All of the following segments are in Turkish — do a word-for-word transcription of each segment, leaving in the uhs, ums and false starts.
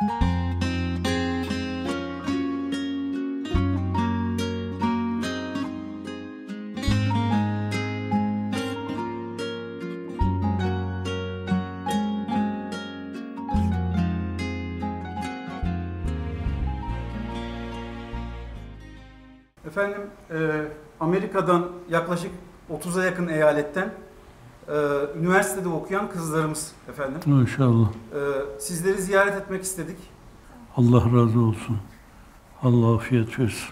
Efendim, e, Amerika'dan yaklaşık otuza yakın eyaletten e, üniversitede okuyan kızlarımız efendim. İnşallah. E, sizleri ziyaret etmek istedik. Allah razı olsun. Allah afiyet versin.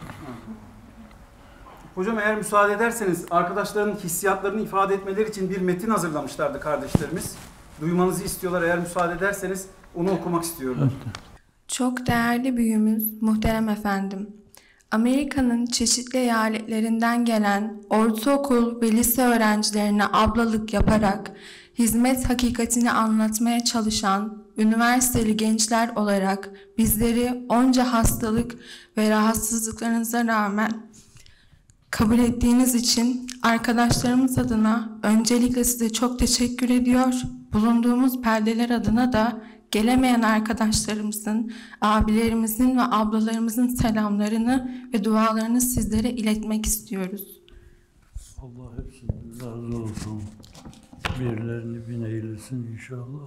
Hocam eğer müsaade ederseniz arkadaşların hissiyatlarını ifade etmeleri için bir metin hazırlamışlardı kardeşlerimiz. Duymanızı istiyorlar. Eğer müsaade ederseniz onu okumak istiyorum. Evet. Çok değerli büyüğümüz, muhterem efendim. Amerika'nın çeşitli eyaletlerinden gelen ortaokul ve lise öğrencilerine ablalık yaparak hizmet hakikatini anlatmaya çalışan üniversiteli gençler olarak bizleri onca hastalık ve rahatsızlıklarınıza rağmen kabul ettiğiniz için arkadaşlarımız adına öncelikle size çok teşekkür ediyor. Bulunduğumuz perdeler adına da gelemeyen arkadaşlarımızın, abilerimizin ve ablalarımızın selamlarını ve dualarını sizlere iletmek istiyoruz. Allah hepsinden razı olsun. Birilerini bin eylesin inşallah.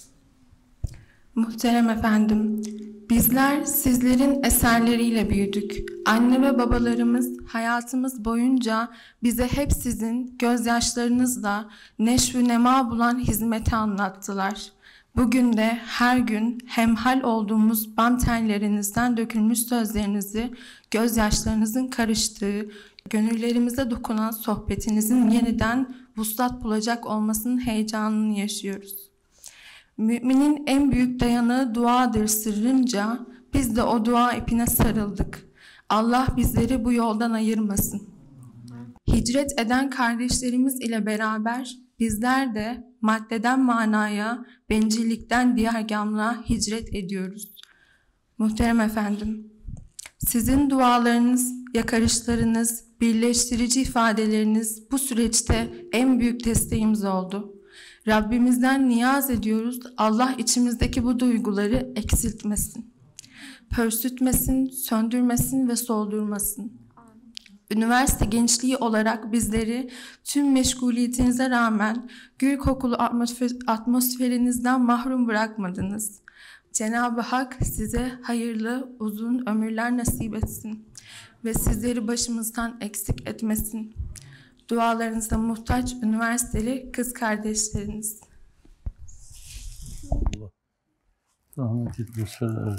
Muhterem efendim, bizler sizlerin eserleriyle büyüdük. Anne ve babalarımız hayatımız boyunca bize hep sizin gözyaşlarınızla neşv-ü nema bulan hizmeti anlattılar. Bugün de her gün hemhal olduğumuz bam tellerinizden dökülmüş sözlerinizi, gözyaşlarınızın karıştığı, gönüllerimize dokunan sohbetinizin yeniden vuslat bulacak olmasının heyecanını yaşıyoruz. Müminin en büyük dayanığı duadır sırrınca biz de o dua ipine sarıldık. Allah bizleri bu yoldan ayırmasın. Hicret eden kardeşlerimiz ile beraber bizler de maddeden manaya, bencillikten diğergamlığa hicret ediyoruz. Muhterem efendim, sizin dualarınız, yakarışlarınız, birleştirici ifadeleriniz bu süreçte en büyük desteğimiz oldu. Rabbimizden niyaz ediyoruz, Allah içimizdeki bu duyguları eksiltmesin, pörsütmesin, söndürmesin ve soldurmasın. Üniversite gençliği olarak bizleri tüm meşguliyetinize rağmen gül kokulu atmosferinizden mahrum bırakmadınız. Cenab-ı Hak size hayırlı uzun ömürler nasip etsin ve sizleri başımızdan eksik etmesin. Dualarınıza muhtaç üniversiteli kız kardeşleriniz. Allah rahmet etmesin.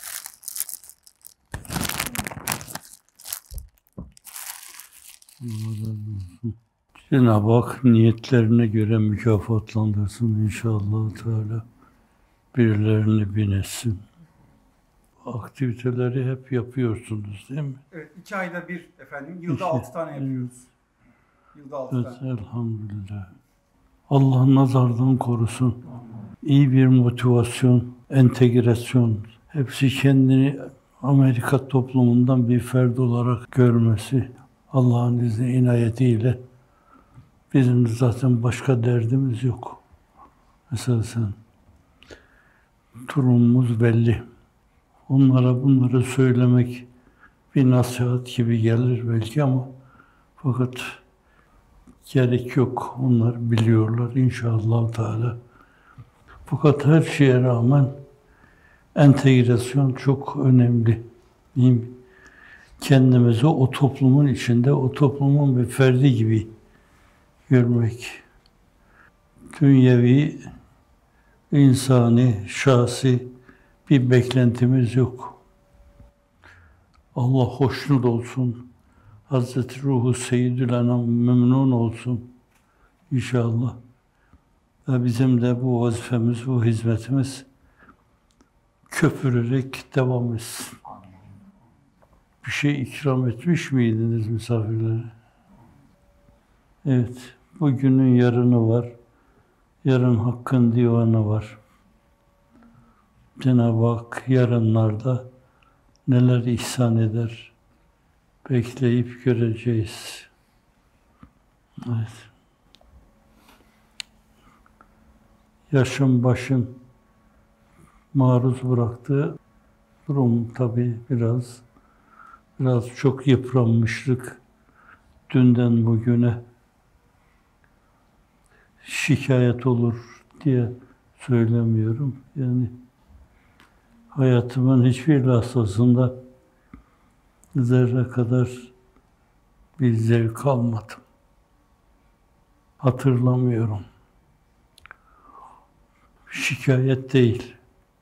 Cenab-ı Hak niyetlerine göre mükafatlandırsın inşallah Teala. Birilerini bin etsin. Aktiviteleri hep yapıyorsunuz değil mi? Evet, iki ayda bir efendim. Yılda altı tane yapıyoruz. Yılda altı evet, tane. Elhamdülillah. Allah nazardan korusun. İyi bir motivasyon, entegrasyon, hepsi kendini Amerika toplumundan bir ferd olarak görmesi, Allah'ın izni inayetiyle. Bizim zaten başka derdimiz yok. Esasen durumumuz belli. Onlara bunları söylemek bir nasihat gibi gelir belki ama fakat gerek yok. Onlar biliyorlar inşallah Teala. Fakat her şeye rağmen entegrasyon çok önemli. Değil mi? Kendimizi o toplumun içinde, o toplumun bir ferdi gibi görmek. Dünyevi, insani, şahsi bir beklentimiz yok. Allah hoşnut olsun. Hazreti Ruhu Seyyidül Enam memnun olsun inşallah. Ve bizim de bu vazifemiz, bu hizmetimiz köpürerek devam etsin. Bir şey ikram etmiş miydiniz misafirlere? Evet, bugünün yarını var. Yarın Hakk'ın divanı var. Cenab-ı Hak yarınlarda neler ihsan eder, bekleyip göreceğiz. Evet. Yaşım başım maruz bıraktığı durum tabii biraz biraz çok yıpranmışlık dünden bugüne şikayet olur diye söylemiyorum. Yani hayatımın hiçbir lahzasında zerre kadar bir zevk almadım. Hatırlamıyorum. Şikayet değil.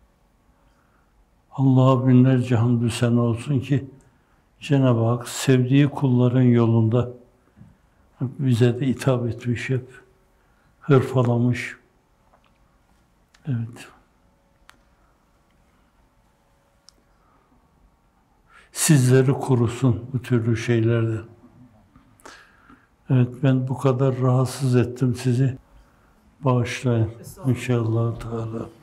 Allah'a binlerce hamdü sena olsun ki Cenab-ı Hak sevdiği kulların yolunda bize de hitap etmiş hep. Hırpalamış. Evet. Sizleri korusun bu türlü şeylerden. Evet, ben bu kadar rahatsız ettim sizi. Bağışlayın inşallah Teala.